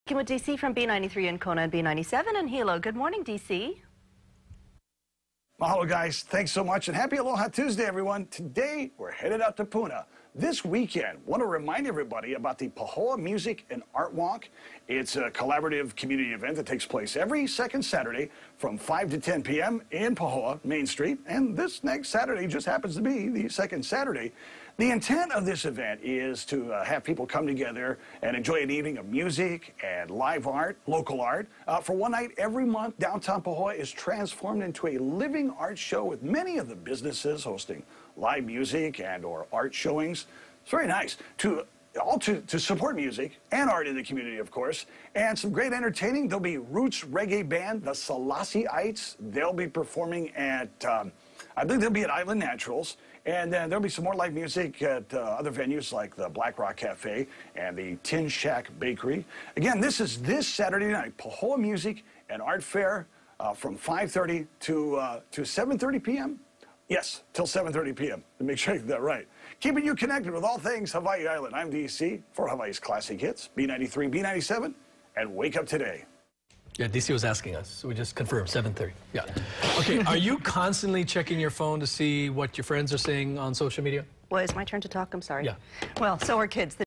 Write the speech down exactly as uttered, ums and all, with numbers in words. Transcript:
Speaking with D C from B ninety-three in Kona and B ninety-seven in Hilo. Good morning, D C. Mahalo, guys. Thanks so much, and happy Aloha Tuesday, everyone. Today, we're headed out to Puna. This weekend, want to remind everybody about the Pahoa Music and Art Walk. It's a collaborative community event that takes place every second Saturday from five to ten p m in Pahoa, Main Street. And this next Saturday just happens to be the second Saturday. The intent of this event is to uh, have people come together and enjoy an evening of music and live art, local art. Uh, for one night every month, downtown Pahoa is transformed into a living art show with many of the businesses hosting live music and or art showings. It's very nice to all to, to support music and art in the community, of course, and some great entertaining. There'll be roots reggae band, the Selassieites. They'll be performing at, um, I think they'll be at Island Naturals, and then there'll be some more live music at uh, other venues like the Black Rock Cafe and the Tin Shack Bakery. Again, this is this Saturday night, Pahoa Music and Art Fair uh, from five thirty to, uh, to seven thirty p m Yes, till seven thirty p m To make sure you get that right. Keeping you connected with all things Hawaii Island. I'm D C for Hawaii's Classic Hits, B ninety-three, B ninety-seven, and Wake Up Today. Yeah, D C was asking us, so we just confirmed, seven thirty. Yeah. Okay, are you constantly checking your phone to see what your friends are saying on social media? Well, it's my turn to talk. I'm sorry. Yeah. Well, so are kids.